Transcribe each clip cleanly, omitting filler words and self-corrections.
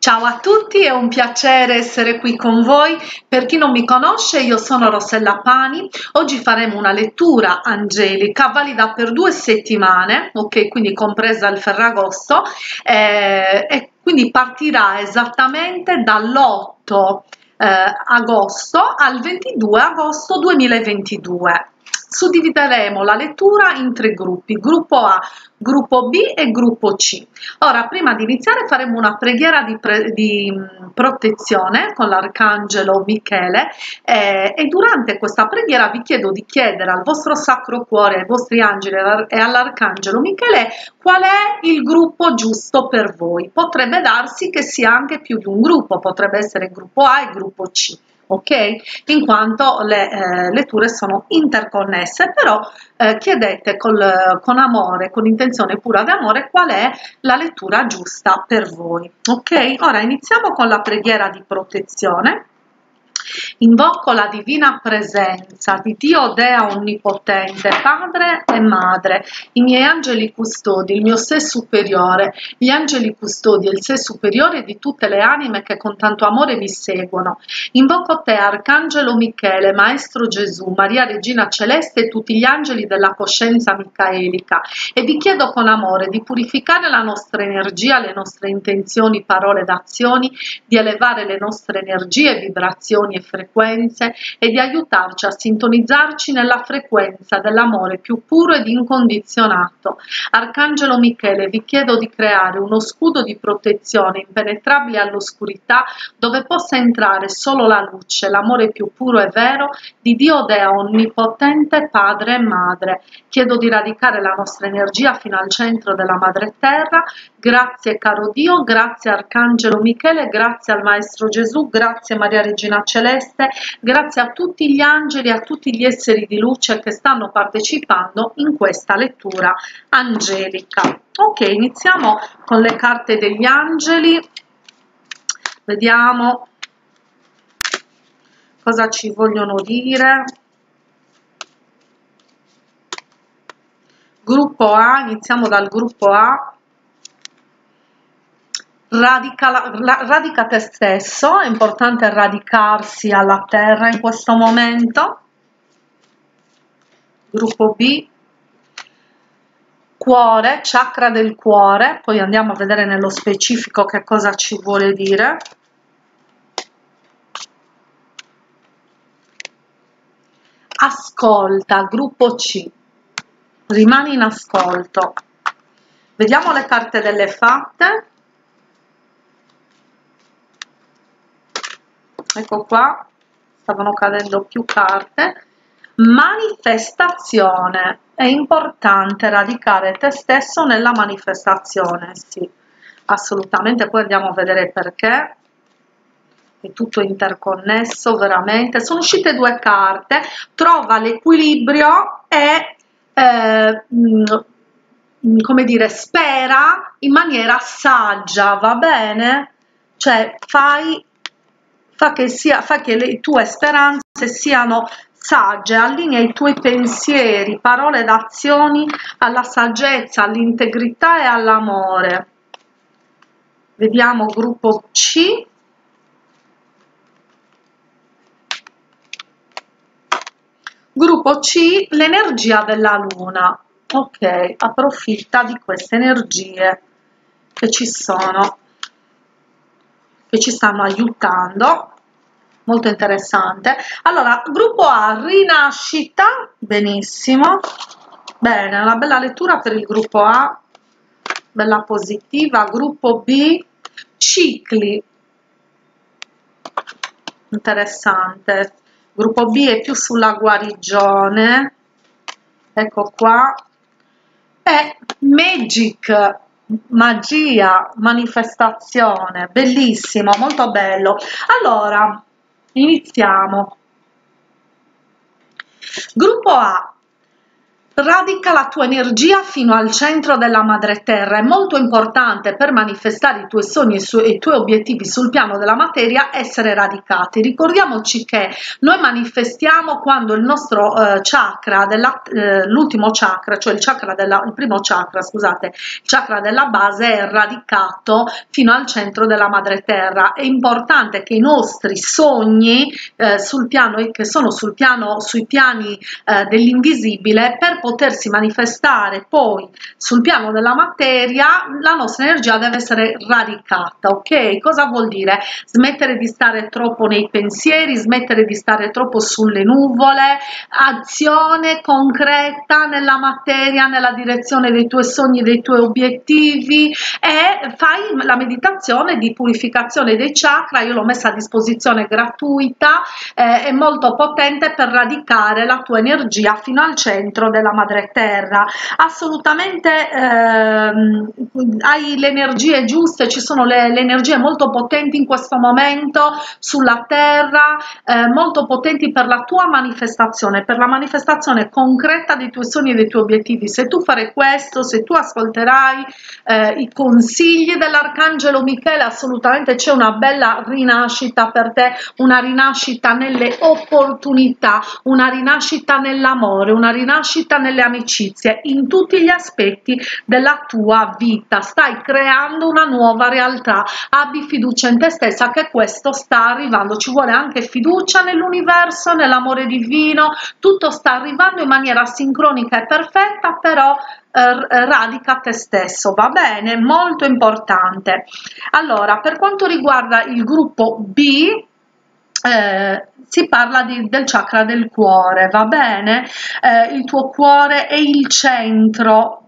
Ciao a tutti, è un piacere essere qui con voi. Per chi non mi conosce, io sono Rossella Pani. Oggi faremo una lettura angelica valida per 2 settimane, ok, quindi compresa il Ferragosto, e quindi partirà esattamente dall'8 agosto al 22 agosto 2022. Suddivideremo la lettura in 3 gruppi, gruppo A, gruppo B e gruppo C. Ora, prima di iniziare, faremo una preghiera di protezione con l'arcangelo Michele e durante questa preghiera vi chiedo di chiedere al vostro sacro cuore, ai vostri angeli e all'arcangelo Michele qual è il gruppo giusto per voi. Potrebbe darsi che sia anche più di un gruppo, potrebbe essere il gruppo A e il gruppo C. Ok, in quanto le letture sono interconnesse, però chiedete con amore, con intenzione pura d'amore, qual è la lettura giusta per voi. Ok, ora iniziamo con la preghiera di protezione. Invoco la divina presenza di Dio Dea Onnipotente, Padre e Madre, i miei angeli custodi, il mio sé superiore, gli angeli custodi e il sé superiore di tutte le anime che con tanto amore mi seguono. Invoco te, Arcangelo Michele, Maestro Gesù, Maria Regina Celeste e tutti gli angeli della coscienza micaelica e vi chiedo con amore di purificare la nostra energia, le nostre intenzioni, parole ed azioni, di elevare le nostre energie, vibrazioni e frequenze e di aiutarci a sintonizzarci nella frequenza dell'amore più puro ed incondizionato. Arcangelo Michele, vi chiedo di creare uno scudo di protezione impenetrabile all'oscurità dove possa entrare solo la luce, l'amore più puro e vero di Dio Dea Onnipotente, Padre e Madre. Chiedo di radicare la nostra energia fino al centro della Madre Terra. Grazie caro Dio, grazie Arcangelo Michele, grazie al Maestro Gesù, grazie Maria Regina Celeste, grazie a tutti gli angeli e a tutti gli esseri di luce che stanno partecipando in questa lettura angelica. Ok, iniziamo con le carte degli angeli, vediamo cosa ci vogliono dire. Gruppo A, iniziamo dal gruppo A. Radica te stesso, è importante radicarsi alla terra in questo momento. Gruppo B, cuore, chakra del cuore, poi andiamo a vedere nello specifico che cosa ci vuole dire. Ascolta, gruppo C, rimani in ascolto. Vediamo le carte delle fatte. Ecco qua, stavano cadendo più carte. Manifestazione, è importante radicare te stesso nella manifestazione, sì, assolutamente. Poi andiamo a vedere perché è tutto interconnesso, veramente. Sono uscite 2 carte, trova l'equilibrio e come dire, spera in maniera saggia, va bene? Cioè fa che le tue speranze siano sagge, allinea i tuoi pensieri, parole ed azioni alla saggezza, all'integrità e all'amore. Vediamo gruppo C. Gruppo C, l'energia della luna. Ok, approfitta di queste energie che ci sono, che ci stanno aiutando. Molto interessante. Allora, gruppo A, rinascita, benissimo, bene, una bella lettura per il gruppo A, bella positiva. Gruppo B, cicli, interessante. Gruppo B è più sulla guarigione, ecco qua, e magic, magia, manifestazione, bellissimo, molto bello. Allora, iniziamo. Gruppo A, Radica la tua energia fino al centro della madre terra. È molto importante per manifestare i tuoi sogni e i tuoi obiettivi sul piano della materia essere radicati. Ricordiamoci che noi manifestiamo quando il nostro chakra, l'ultimo chakra, cioè il primo chakra, scusate, il chakra della base è radicato fino al centro della madre terra. È importante che i nostri sogni sul piano, che sono sui piani dell'invisibile, per potersi manifestare poi sul piano della materia, la nostra energia deve essere radicata, ok? Cosa vuol dire? Smettere di stare troppo nei pensieri, smettere di stare troppo sulle nuvole, azione concreta nella materia, nella direzione dei tuoi sogni, dei tuoi obiettivi, e fai la meditazione di purificazione dei chakra. Io l'ho messa a disposizione gratuita, è molto potente per radicare la tua energia fino al centro della madre terra. Assolutamente hai le energie giuste, ci sono le energie molto potenti in questo momento sulla terra, molto potenti per la tua manifestazione, per la manifestazione concreta dei tuoi sogni e dei tuoi obiettivi. Se tu farai questo, se tu ascolterai i consigli dell'arcangelo Michele, assolutamente c'è una bella rinascita per te, una rinascita nelle opportunità, una rinascita nell'amore, una rinascita nelle amicizie, in tutti gli aspetti della tua vita. Stai creando una nuova realtà, abbi fiducia in te stessa che questo sta arrivando. Ci vuole anche fiducia nell'universo, nell'amore divino, tutto sta arrivando in maniera sincronica e perfetta, però radica te stesso, va bene? Molto importante. Allora, per quanto riguarda il gruppo B, si parla del chakra del cuore, va bene? Il tuo cuore è il centro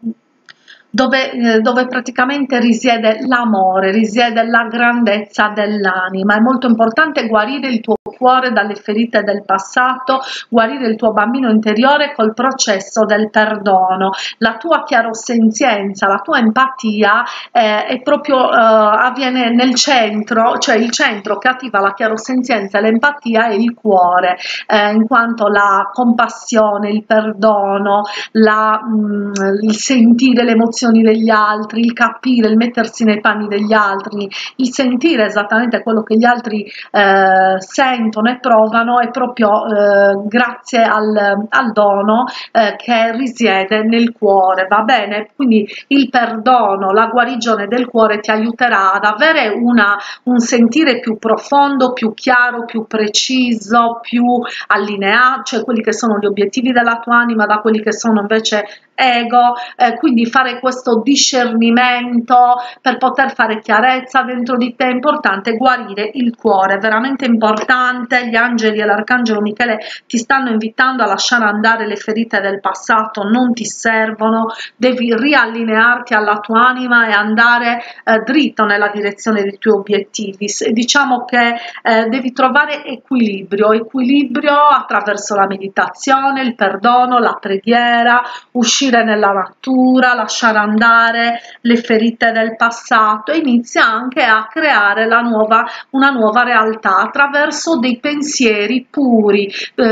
dove praticamente risiede l'amore, risiede la grandezza dell'anima. È molto importante guarire il tuo cuore dalle ferite del passato, guarire il tuo bambino interiore col processo del perdono. La tua chiarosenzienza, la tua empatia è proprio avviene nel centro, cioè il centro che attiva la chiarosenzienza e l'empatia è il cuore, in quanto la compassione, il perdono, il sentire le emozioni degli altri, il capire, il mettersi nei panni degli altri, il sentire esattamente quello che gli altri sentono e provano, è proprio grazie al dono che risiede nel cuore, va bene? Quindi il perdono, la guarigione del cuore ti aiuterà ad avere un sentire più profondo, più chiaro, più preciso, più allineato, cioè quelli che sono gli obiettivi della tua anima da quelli che sono invece ego, quindi fare questo discernimento per poter fare chiarezza dentro di te. È importante guarire il cuore, veramente importante. Gli angeli e l'arcangelo Michele ti stanno invitando a lasciare andare le ferite del passato, non ti servono, devi riallinearti alla tua anima e andare dritto nella direzione dei tuoi obiettivi. Diciamo che devi trovare equilibrio attraverso la meditazione, il perdono, la preghiera, uscire nella natura, lasciare andare le ferite del passato, e inizia anche a creare una nuova realtà attraverso dei pensieri puri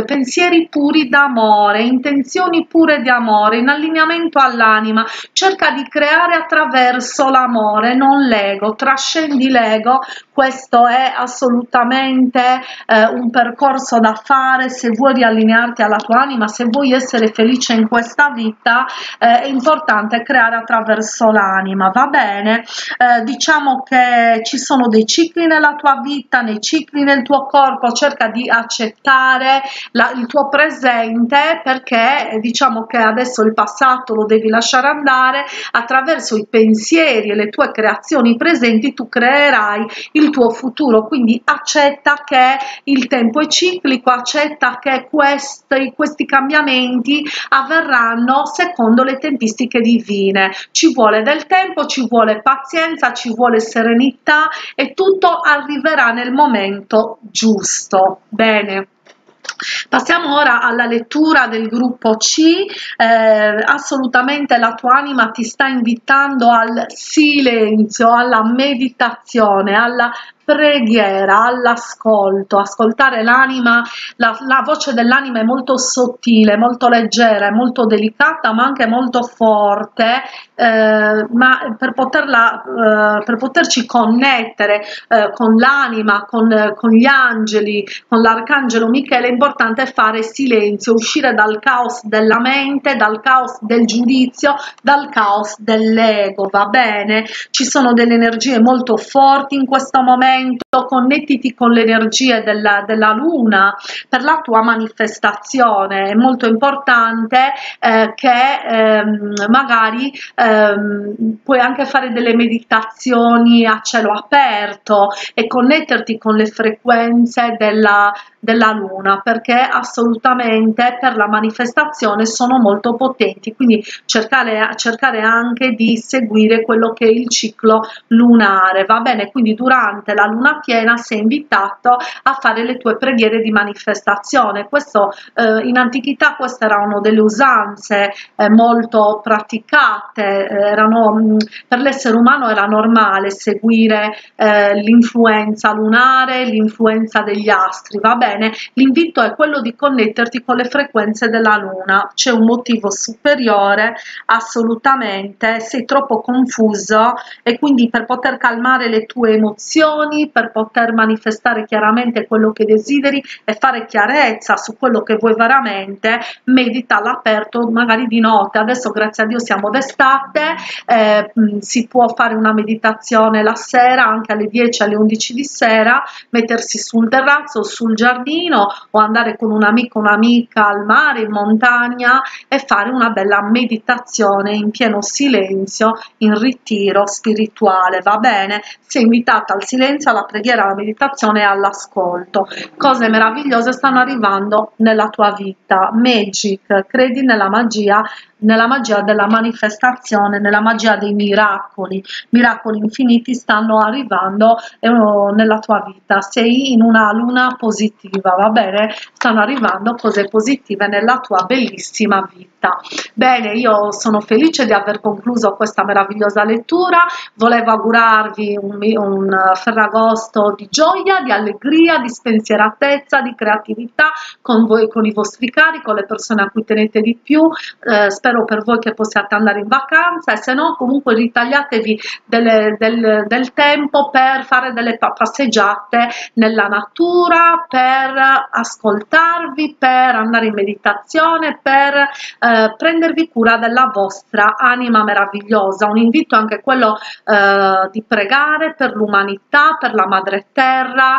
d'amore, intenzioni pure di amore, in allineamento all'anima. Cerca di creare attraverso l'amore, non l'ego, trascendi l'ego. Questo è assolutamente un percorso da fare se vuoi riallinearti alla tua anima, se vuoi essere felice in questa vita. È importante creare attraverso l'anima, va bene? Diciamo che ci sono dei cicli nella tua vita, nei cicli nel tuo corpo. Cerca di accettare il tuo presente, perché diciamo che adesso il passato lo devi lasciare andare. Attraverso i pensieri e le tue creazioni presenti tu creerai il tuo futuro, quindi accetta che il tempo è ciclico, accetta che questi cambiamenti avverranno secondo le tempistiche divine. Ci vuole del tempo, ci vuole pazienza, ci vuole serenità, e tutto arriverà nel momento giusto. Bene. Passiamo ora alla lettura del gruppo C. Assolutamente la tua anima ti sta invitando al silenzio, alla meditazione, alla preghiera, all'ascolto. Ascoltare l'anima, la voce dell'anima è molto sottile, molto leggera, è molto delicata, ma anche molto forte, ma per poterci connettere con l'anima, con gli angeli, con l'arcangelo Michele, è importante fare silenzio, uscire dal caos della mente, dal caos del giudizio, dal caos dell'ego, va bene? Ci sono delle energie molto forti in questo momento, connettiti con le energie della luna per la tua manifestazione. È molto importante che magari puoi anche fare delle meditazioni a cielo aperto e connetterti con le frequenze della luna, perché assolutamente per la manifestazione sono molto potenti, quindi cercare anche di seguire quello che è il ciclo lunare, va bene? Quindi durante la luna piena sei invitato a fare le tue preghiere di manifestazione. Questo in antichità queste erano delle usanze molto praticate, per l'essere umano era normale seguire l'influenza lunare, l'influenza degli astri, va bene? L'invito è quello di connetterti con le frequenze della luna, c'è un motivo superiore, assolutamente, sei troppo confuso e quindi per poter calmare le tue emozioni, per poter manifestare chiaramente quello che desideri e fare chiarezza su quello che vuoi veramente, medita all'aperto, magari di notte. Adesso grazie a Dio siamo d'estate, si può fare una meditazione la sera, anche alle 10, alle 11 di sera, mettersi sul terrazzo o sul giardino o andare con un amico o un'amica al mare, in montagna e fare una bella meditazione in pieno silenzio, in ritiro spirituale, va bene? Sei invitata al silenzio, alla preghiera, alla meditazione e all'ascolto. Cose meravigliose stanno arrivando nella tua vita. Magic, credi nella magia della manifestazione, nella magia dei miracoli. Miracoli infiniti stanno arrivando nella tua vita. Sei in una luna positiva, va bene? Stanno arrivando cose positive nella tua bellissima vita. Bene, io sono felice di aver concluso questa meravigliosa lettura. Volevo augurarvi un Ferragosto di gioia, di allegria, di spensieratezza, di creatività con voi, con i vostri cari, con le persone a cui tenete di più. Spero per voi che possiate andare in vacanza e se no comunque ritagliatevi del tempo per fare delle passeggiate nella natura, per ascoltarvi, per andare in meditazione, per prendervi cura della vostra anima meravigliosa. Un invito anche quello di pregare per l'umanità, per la madre terra,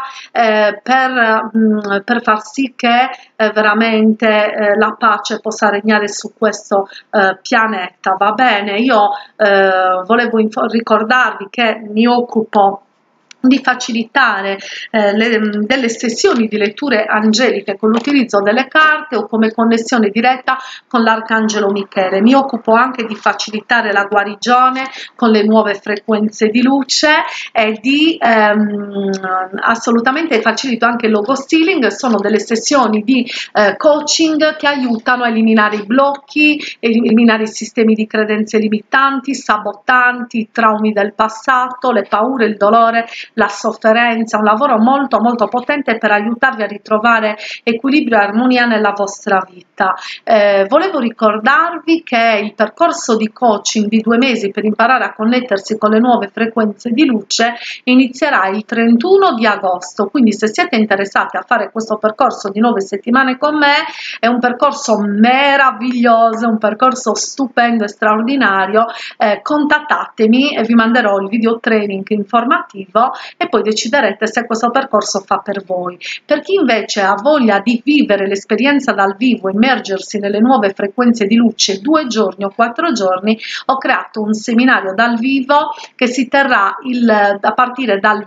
per far sì che veramente la pace possa regnare su questo pianeta, va bene? Io volevo ricordarvi che mi occupo di facilitare delle sessioni di letture angeliche con l'utilizzo delle carte o come connessione diretta con l'arcangelo Michele. Mi occupo anche di facilitare la guarigione con le nuove frequenze di luce e di assolutamente facilito anche il logo stealing. Sono delle sessioni di coaching che aiutano a eliminare i blocchi, eliminare i sistemi di credenze limitanti, sabotanti, traumi del passato, le paure, il dolore, la sofferenza. Un lavoro molto potente per aiutarvi a ritrovare equilibrio e armonia nella vostra vita. Volevo ricordarvi che il percorso di coaching di 2 mesi per imparare a connettersi con le nuove frequenze di luce inizierà il 31 di agosto, quindi se siete interessati a fare questo percorso di 9 settimane con me, è un percorso meraviglioso, un percorso stupendo e straordinario. Contattatemi e vi manderò il video training informativo e poi deciderete se questo percorso fa per voi. Per chi invece ha voglia di vivere l'esperienza dal vivo, immergersi nelle nuove frequenze di luce 2 giorni o 4 giorni, ho creato un seminario dal vivo che si terrà a partire dal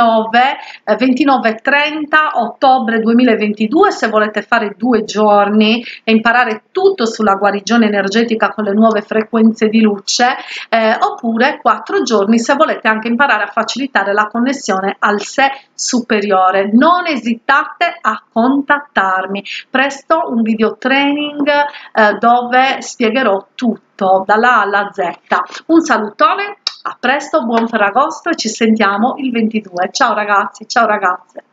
29-30 ottobre 2022. Se volete fare 2 giorni e imparare tutto sulla guarigione energetica con le nuove frequenze di luce, oppure 4 giorni se volete anche imparare a facilitare la connessione al sé superiore. Non esitate a contattarmi, presto un video training dove spiegherò tutto dalla A alla Z. Un salutone A presto, buon Ferragosto e ci sentiamo il 22. Ciao ragazzi, ciao ragazze.